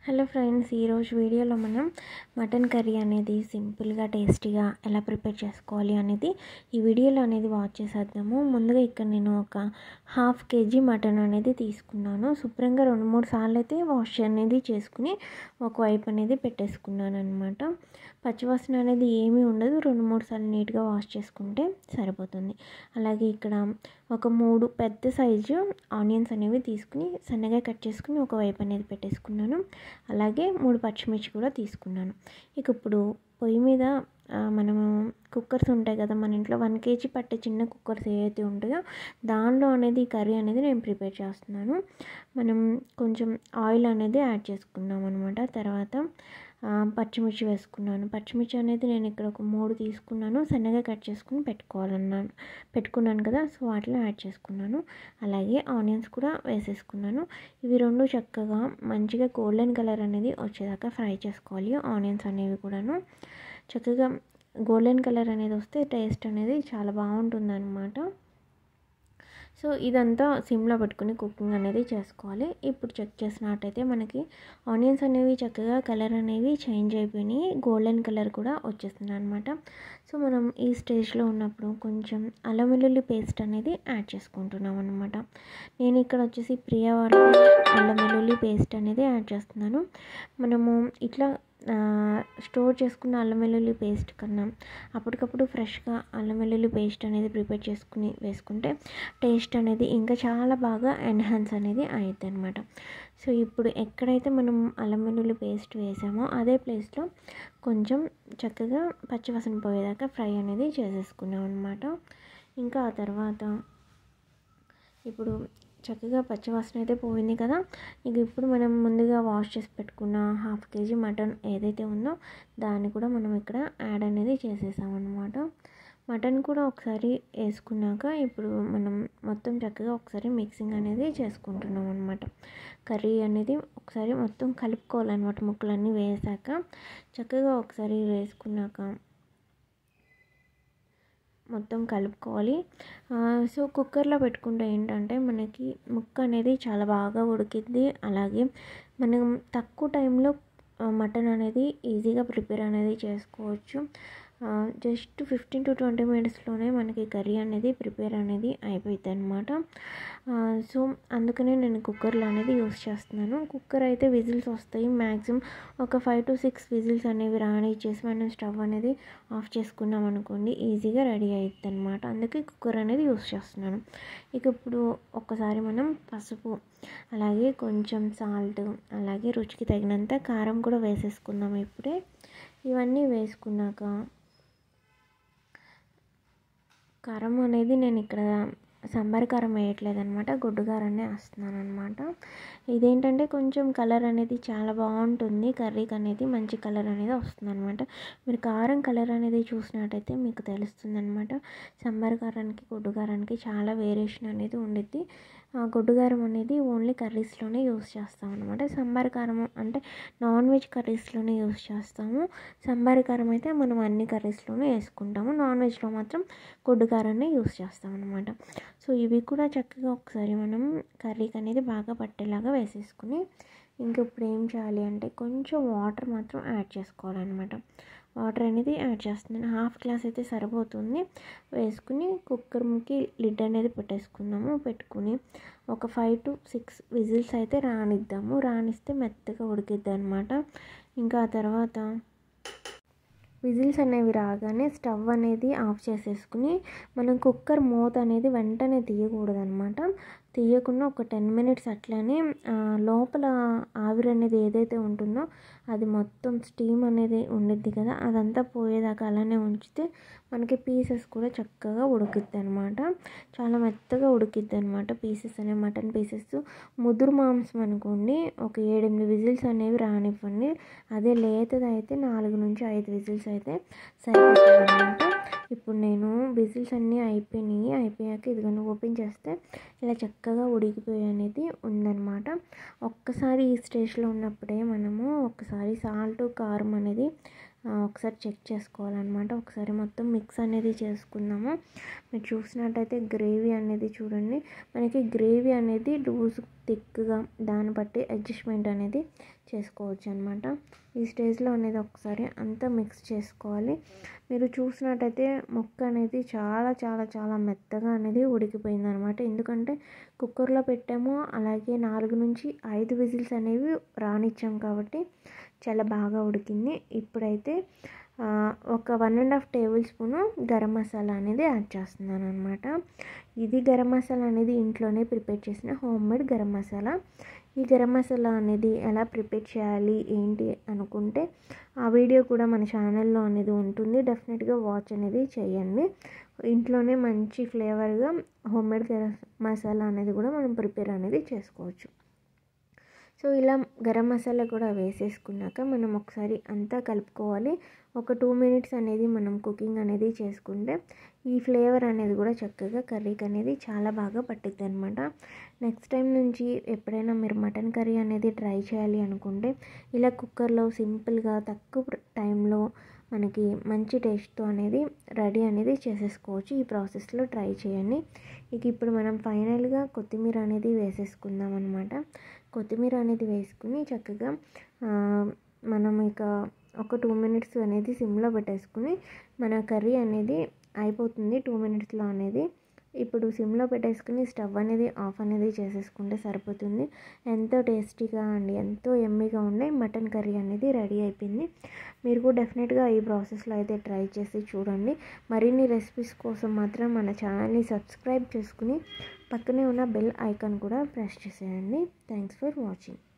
Hello friends, ఈరోజు వీడియోలో మనం మటన్ కర్రీ అనేది సింపుల్గా టేస్టీగా ఎలా ప్రిపేర్ చేసుకోవాలి అనేది ఈ వీడియోలో అనేది వాచ్ చేసేద్దాము. ముందుగా ఇక్కడ నేను ఒక 1/2 kg మటన్ అనేది తీసుకున్నాను. శుభ్రంగా 2-3 సార్లు అయితే వాష్ అనేది చేసుకుని ఒకవైపు అనేది పెట్టేసుకున్నాను అనమాట. పచ్చివాసన అనేది ఏమీ ఉండదు. 2-3 సార్లు నీట్గా వాష్ చేసుకుంటే సరిపోతుంది. అలాగే ఇక్కడ ఒక 3 పెద్ద సైజు ఆనియన్స్ అనేవి తీసుకుని సన్నగా కట్ చేసుకుని ఒకవైపు అనేది పెట్టేసుకున్నాను. అలాగే 3 పచ్చిమిర్చి కూడా తీసుకున్నాను. ఇక ఇప్పుడు పొయ్యి మీద మనము కుక్కర్స్ ఉంటాయి కదా మన ఇంట్లో, 1 kg పట్టే చిన్న కుక్కర్స్ ఏవైతే ఉంటాయో దానిలో అనేది కర్రీ అనేది నేను ప్రిపేర్ చేస్తున్నాను. మనం కొంచెం ఆయిల్ అనేది యాడ్ చేసుకున్నాం అనమాట. తర్వాత పచ్చిమిర్చి వేసుకున్నాను. పచ్చిమిర్చి అనేది నేను ఇక్కడ ఒక 3 తీసుకున్నాను. సన్నగా కట్ చేసుకుని పెట్టుకున్నాను కదా, సో వాటిలో యాడ్ చేసుకున్నాను. అలాగే ఆనియన్స్ కూడా వేసేసుకున్నాను. ఇవి రెండు చక్కగా మంచిగా గోల్డెన్ కలర్ అనేది వచ్చేదాకా ఫ్రై చేసుకోవాలి. ఆనియన్స్ అనేవి కూడాను చక్కగా గోల్డెన్ కలర్ అనేది వస్తే టేస్ట్ అనేది చాలా బాగుంటుంది అనమాట. సో ఇదంతా సిమ్లో పెట్టుకుని కుకింగ్ అనేది చేసుకోవాలి. ఇప్పుడు చెక్ చేసినట్టయితే మనకి ఆనియన్స్ అనేవి చక్కగా కలర్ అనేవి చేంజ్ అయిపోయినాయి, గోల్డెన్ కలర్ కూడా వచ్చేస్తుంది అనమాట. సో మనం ఈ స్టేజ్లో ఉన్నప్పుడు కొంచెం అల్లం వెల్లుల్లి పేస్ట్ అనేది యాడ్ చేసుకుంటున్నాం అనమాట. నేను ఇక్కడ వచ్చేసి ప్రియా వాళ్ళ అల్లం వెల్లుల్లి పేస్ట్ అనేది యాడ్ చేస్తున్నాను. మనము ఇట్లా స్టోర్ చేసుకున్న అల్లం వెల్లుల్లి పేస్ట్ కన్నా అప్పటికప్పుడు ఫ్రెష్గా అల్లం వెల్లుల్లి పేస్ట్ అనేది ప్రిపేర్ చేసుకుని వేసుకుంటే టేస్ట్ అనేది ఇంకా చాలా బాగా ఎన్హాన్స్ అనేది అవుతుంది అనమాట. సో ఇప్పుడు ఎక్కడైతే మనం అల్లం వెల్లుల్లి పేస్ట్ వేసామో అదే ప్లేస్లో కొంచెం చక్కగా పచ్చివాసన పోయేదాకా ఫ్రై అనేది చేసేసుకున్నాం అనమాట. ఇంకా ఆ తర్వాత ఇప్పుడు చక్కగా పచ్చివాసన అయితే పోయింది కదా. ఇక ఇప్పుడు మనం ముందుగా వాష్ చేసి పెట్టుకున్న 1/2 kg మటన్ ఏదైతే ఉందో దాన్ని కూడా మనం ఇక్కడ యాడ్ అనేది చేసేసామన్నమాట. మటన్ కూడా ఒకసారి వేసుకున్నాక ఇప్పుడు మనం మొత్తం చక్కగా ఒకసారి మిక్సింగ్ అనేది చేసుకుంటున్నాం అనమాట. కర్రీ అనేది ఒకసారి మొత్తం కలుపుకోవాలన్నమాట. ముక్కలన్నీ వేసాక చక్కగా ఒకసారి వేసుకున్నాక మొత్తం కలుపుకోవాలి. సో కుక్కర్లో పెట్టుకుంటే ఏంటంటే మనకి ముక్క అనేది చాలా బాగా ఉడికిద్ది. అలాగే మనం తక్కువ టైంలో మటన్ అనేది ఈజీగా ప్రిపేర్ అనేది చేసుకోవచ్చు. జస్ట్ 15 to 20 minutesలోనే మనకి కర్రీ అనేది ప్రిపేర్ అనేది అయిపోయింది అనమాట. సో అందుకనే నేను కుక్కర్లో అనేది యూస్ చేస్తున్నాను. కుక్కర్ అయితే విజిల్స్ వస్తాయి, మ్యాక్సిమం ఒక 5 to 6 విజిల్స్ అనేవి రానిచ్చేసి మనం స్టవ్ అనేది ఆఫ్ చేసుకున్నాం అనుకోండి, ఈజీగా రెడీ అవుతుంది అనమాట. అందుకే కుక్కర్ అనేది యూస్ చేస్తున్నాను. ఇక ఇప్పుడు ఒక్కసారి మనం పసుపు, అలాగే కొంచెం సాల్ట్, అలాగే రుచికి తగినంత కారం కూడా వేసేసుకుందాం. ఇప్పుడే ఇవన్నీ వేసుకున్నాక కారం అనేది నేను ఇక్కడ సాంబార్ కారం వేయట్లేదు అనమాట, గుడ్డు కారాన్ని వేస్తున్నాను అనమాట. ఇదేంటంటే కొంచెం కలర్ అనేది చాలా బాగుంటుంది, కర్రీకి అనేది మంచి కలర్ అనేది వస్తుంది అనమాట. మీరు కారం కలర్ అనేది చూసినట్టయితే మీకు తెలుస్తుంది అనమాట. సాంబార్ కారానికి గుడ్డు కారానికి చాలా వేరియేషన్ అనేది ఉండిద్ది. గుడ్డు కారం అనేది ఓన్లీ కర్రీస్లోనే యూస్ చేస్తాం అనమాట. సాంబార్ కారం అంటే నాన్ వెజ్ కర్రీస్లోనే యూస్ చేస్తాము. సాంబార్ కారం అయితే మనం అన్ని కర్రీస్లోనే వేసుకుంటాము. నాన్ వెజ్లో మాత్రం గుడ్డు కారాన్ని యూస్ చేస్తాం అనమాట. సో ఇవి కూడా చక్కగా ఒకసారి మనం కర్రీకి అనేది బాగా పట్టేలాగా వేసేసుకుని ఇంక ఇప్పుడు ఏం చేయాలి అంటే కొంచెం వాటర్ మాత్రం యాడ్ చేసుకోవాలన్నమాట. వాటర్ అనేది యాడ్ చేస్తున్నాను. 1/2 గ్లాస్ అయితే సరిపోతుంది. వేసుకుని కుక్కర్కి లిడ్ అనేది పెట్టేసుకుందాము. పెట్టుకుని ఒక 5 to 6 విజిల్స్ అయితే రానిద్దాము. రానిస్తే మెత్తగా ఉడికిద్ది అనమాట. ఇంకా ఆ తర్వాత విజిల్స్ అనేవి రాగానే స్టవ్ అనేది ఆఫ్ చేసేసుకుని మనం కుక్కర్ మూత అనేది వెంటనే తీయకూడదు అనమాట. తీయకుండా ఒక 10 minutes అట్లనే లోపల ఆవిరి అనేది ఏదైతే ఉంటుందో అది మొత్తం స్టీమ్ అనేది ఉండిద్ది కదా, అదంతా పోయేదాకా అలానే ఉంచితే మనకి పీసెస్ కూడా చక్కగా ఉడికిద్ది అనమాట. చాలా మెత్తగా ఉడికిద్ది అనమాట పీసెస్ అనేవి. మటన్ పీసెస్ ముదురు మాంసం అనుకోండి ఒక 7-8 విజిల్స్ అనేవి రానివ్వండి. అదే లేతది అయితే 4 నుంచి 5 విజిల్స్ అయితే సరిపోతుంది అనమాట. ఇప్పుడు నేను విజిల్స్ అన్నీ అయిపోయాక ఇదిగోండి ఓపెన్ చేస్తే ఇలా చక్కగా ఉడికిపోయి అనేది ఉందన్నమాట. ఒక్కసారి ఈ స్టేజ్లో ఉన్నప్పుడే మనము ఒక్కసారి సాల్ట్ కారం అనేది ఒకసారి చెక్ చేసుకోవాలన్నమాట. ఒకసారి మొత్తం మిక్స్ అనేది చేసుకుందాము. మీరు చూసినట్టయితే గ్రేవీ అనేది చూడండి, మనకి గ్రేవీ అనేది లూజ్ థిక్గా దాన్ని బట్టి అడ్జస్ట్మెంట్ అనేది చేసుకోవచ్చు అనమాట. ఈ స్టేజ్లో అనేది ఒకసారి అంతా మిక్స్ చేసుకోవాలి. మీరు చూసినట్టయితే ముక్క అనేది చాలా చాలా చాలా మెత్తగా అనేది ఉడికిపోయింది అనమాట. ఎందుకంటే కుక్కర్లో పెట్టాము, అలాగే 4 నుంచి 5 విజిల్స్ అనేవి రానిచ్చాం కాబట్టి చాలా బాగా ఉడికింది. ఇప్పుడైతే ఒక 1.5 టేబుల్ స్పూను గరం మసాలా అనేది యాడ్ చేస్తున్నాను అనమాట. ఇది గరం మసాలా అనేది ఇంట్లోనే ప్రిపేర్ చేసిన హోమ్మేడ్ గరం మసాలా. ఈ గరం మసాలా అనేది ఎలా ప్రిపేర్ చేయాలి ఏంటి అనుకుంటే ఆ వీడియో కూడా మన ఛానల్లో అనేది ఉంటుంది. డెఫినెట్గా వాచ్ అనేది చేయండి. ఇంట్లోనే మంచి ఫ్లేవర్గా హోమ్మేడ్ గరం మసాలా అనేది కూడా మనం ప్రిపేర్ అనేది చేసుకోవచ్చు. సో ఇలా గరం మసాలా కూడా వేసేసుకున్నాక మనం ఒకసారి అంతా కలుపుకోవాలి. ఒక 2 మినిట్స్ అనేది మనం కుకింగ్ అనేది చేసుకుంటే ఈ ఫ్లేవర్ అనేది కూడా చక్కగా కర్రీకి అనేది చాలా బాగా పట్టుద్ది అనమాట. నెక్స్ట్ టైం నుంచి ఎప్పుడైనా మీరు మటన్ కర్రీ అనేది ట్రై చేయాలి అనుకుంటే ఇలా కుక్కర్లో సింపుల్గా తక్కువ టైంలో మనకి మంచి టేస్ట్తో అనేది రెడీ అనేది చేసేసుకోవచ్చు. ఈ ప్రాసెస్లో ట్రై చేయండి. ఇక ఇప్పుడు మనం ఫైనల్గా కొత్తిమీర అనేది వేసేసుకుందాం అనమాట. కొత్తిమీర అనేది వేసుకుని చక్కగా మనం ఇక ఒక 2 మినిట్స్ అనేది సిమ్లో పెట్టేసుకుని మన కర్రీ అనేది అయిపోతుంది 2 మినిట్స్లో అనేది. ఇప్పుడు సిమ్లో పెట్టేసుకుని స్టవ్ అనేది ఆఫ్ అనేది చేసేసుకుంటే సరిపోతుంది. ఎంతో టేస్టీగా అండి, ఎంతో యమ్మీగా ఉండే మటన్ కర్రీ అనేది రెడీ అయిపోయింది. మీరు కూడా డెఫినెట్గా ఈ ప్రాసెస్లో అయితే ట్రై చేసి చూడండి. మరిన్ని రెసిపీస్ కోసం మాత్రం మన ఛానల్ని సబ్స్క్రైబ్ చేసుకుని పక్కనే ఉన్న బెల్ ఐకాన్ కూడా ప్రెస్ చేసేయండి. Thanks for watching.